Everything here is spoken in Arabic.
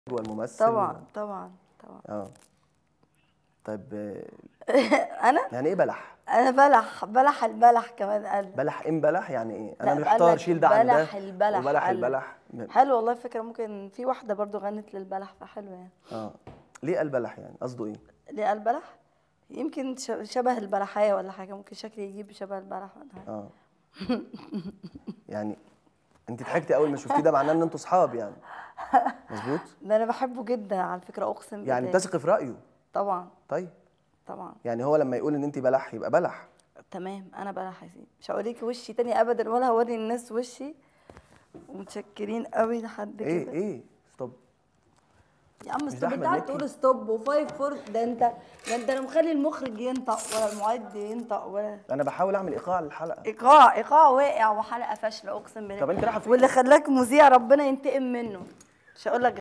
والممثل طبعا طبعا طبعا. طيب انا يعني ايه بلح؟ انا بلح البلح كمان قال. بلح ام بلح يعني ايه؟ انا لا محتار، قالك شيل ده عن ده. بلح البلح وبلح قالك. البلح حلو والله فكرة، ممكن في واحدة برضو غنت للبلح فحلو يعني. ليه قال بلح يعني قصده ايه؟ ليه قال بلح؟ يمكن شبه البلحية ولا حاجة، ممكن شكلي يجيب شبه البلح ولا حاجة. يعني انت ضحكتي اول ما شفتيه، ده معناه ان انتوا صحاب يعني. مظبوط؟ ده انا بحبه جدا على فكرة، اقسم يعني بالله. بتثقي في رأيه؟ طبعا طيب طبعا. يعني هو لما يقول ان انت بلح يبقى بلح. تمام، انا بلح يا سيدي، مش هوريكي وشي تاني ابدا ولا هوري الناس وشي. ومتشكرين قوي لحد كده. ايه ستوب. يا عم مش ده ستوب، انت احمد قاعد مكي؟ تقول ستوب وفايف فور، ده انت انا مخلي المخرج ينطق ولا المعد ينطق ولا. انا بحاول اعمل ايقاع للحلقه. ايقاع واقع وحلقه فاشله اقسم بالله. طب انت رايحه فين؟ واللي خلاك مذيع ربنا ينتقم منه. مش هقول لك